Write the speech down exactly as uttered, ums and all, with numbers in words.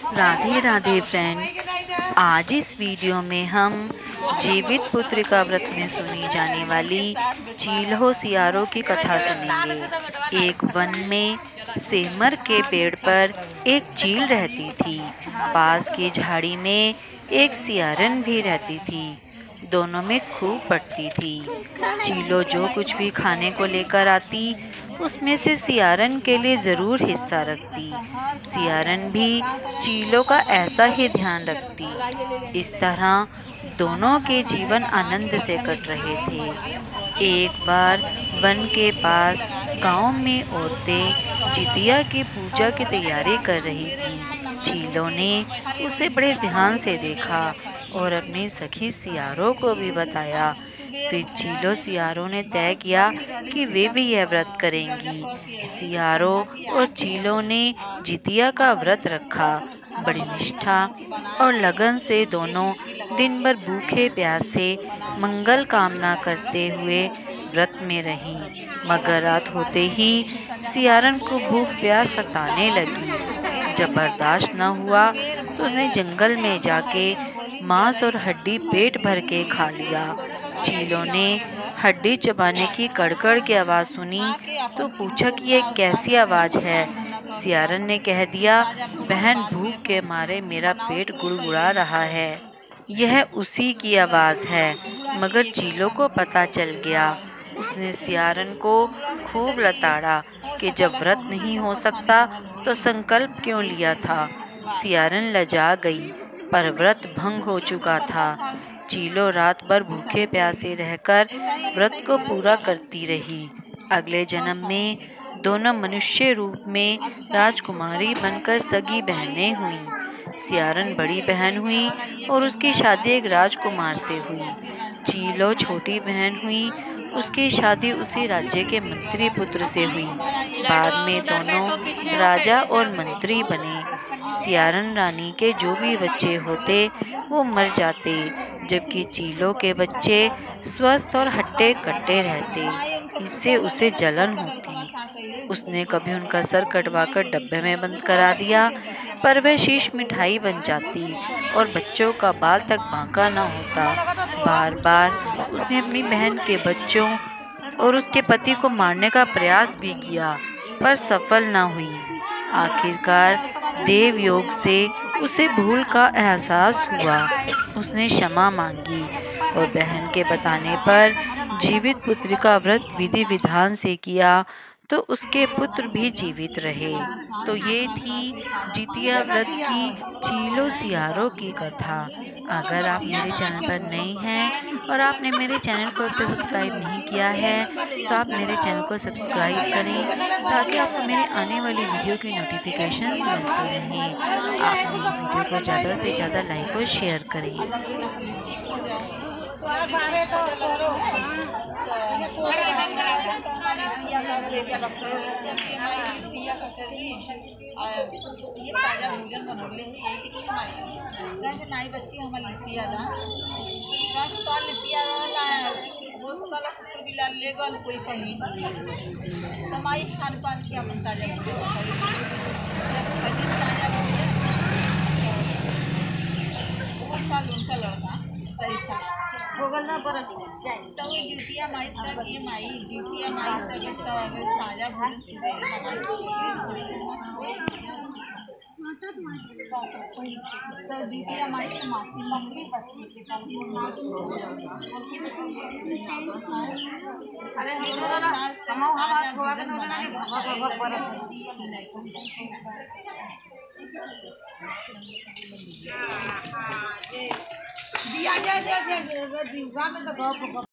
Radhe Radhe friends, आज इस video में हम जीवित पुत्र का व्रत में सुनी जाने वाली चील्हो सियारों की कथा सुनेंगे। एक वन में सेमर के पेड़ पर एक चील रहती थी। पास की झाड़ी में एक सियारन भी रहती थी। दोनों में खूब पटती थी। चीलो जो कुछ भी खाने को लेकर आती, उसमें से सियारन के लिए ज़रूर हिस्सा रखती। सियारन भी चीलों का ऐसा ही ध्यान रखती। इस तरह दोनों के जीवन आनंद से कट रहे थे। एक बार वन के पास गांव में औरतें जितिया की पूजा की तैयारी कर रही थीं। चीलों ने उसे बड़े ध्यान से देखा और अपनी सखी सियारों को भी बताया। फिर चीलों सियारों ने तय किया कि वे भी यह व्रत करेंगी। सियारों और चीलों ने जितिया का व्रत रखा। बड़ी निष्ठा और लगन से दोनों दिन भर भूखे प्यासे मंगल कामना करते हुए व्रत में रहीं। मगर रात होते ही सियारन को भूख प्यास सताने लगी। जब बर्दाश्त न हुआ तो उसने जंगल में जाके मांस और हड्डी पेट भर के खा लिया। चीलों ने हड्डी चबाने की कड़कड़ की आवाज़ सुनी तो पूछा कि यह कैसी आवाज़ है। सियारन ने कह दिया, बहन, भूख के मारे मेरा पेट गुड़गुड़ा रहा है। यह उसी की आवाज़ है। मगर चीलों को पता चल गया। उसने सियारन को खूब लताड़ा कि जब व्रत नहीं हो सकता तो संकल्प क्यों लिया था। सियारन लजा गई, पर व्रत भंग हो चुका था। चीलों रात भर भूखे प्यासे रहकर व्रत को पूरा करती रही। अगले जन्म में दोनों मनुष्य रूप में राजकुमारी बनकर सगी बहनें हुईं। सियारन बड़ी बहन हुई और उसकी शादी एक राजकुमार से हुई। चीलो छोटी बहन हुई, उसकी शादी उसी राज्य के मंत्री पुत्र से हुई। बाद में दोनों राजा और मंत्री बने। सियारन रानी के जो भी बच्चे होते वो मर जाते, जबकि चीलों के बच्चे स्वस्थ और हट्टे कट्टे रहते। इससे उसे जलन होती। उसने कभी उनका सर कटवाकर डब्बे में बंद करा दिया, पर वह शीश मिठाई बन जाती और बच्चों का बाल तक बांका न होता। बार बार उसने अपनी बहन के बच्चों और उसके पति को मारने का प्रयास भी किया, पर सफल न हुई। आखिरकार देव योग से उसे भूल का एहसास हुआ। उसने क्षमा मांगी और बहन के बताने पर जीवित पुत्र का व्रत विधि विधान से किया तो उसके पुत्र भी जीवित रहे। तो ये थी जितिया व्रत की चीलो सियारों की कथा। अगर आप मेरे चैनल पर नए हैं और आपने मेरे चैनल को अब तक सब्सक्राइब नहीं किया है तो आप मेरे चैनल को सब्सक्राइब करें ताकि आपको मेरे आने वाली वीडियो की नोटिफिकेशंस मिलती रहें। आप मेरी वीडियो को ज़्यादा से ज़्यादा लाइक और शेयर करें। ये ताजा भोजन बनौले है यही कि हमारी नाई बच्ची हमारी लिपिया दा तो लिपिया वाला वो सताला सत्तर बिला ले गल कोई कहीं समाई खान पान किया अपन ताजा भोजन ताजा भोजन बहुत साल उनका लड़का सही साल होगल ना बरत जाए तो ये ड्यूटिया माइस का ये माई ड्यूटिया माइस का तो ताजा भोजन सुबह तो ड्यूटिया माइस से माती मंगली बच्ची के तभी अरे ये लोग साल से हम हम थोड़ा के ना ना बरत दिया जाए जैसे दिवा में तो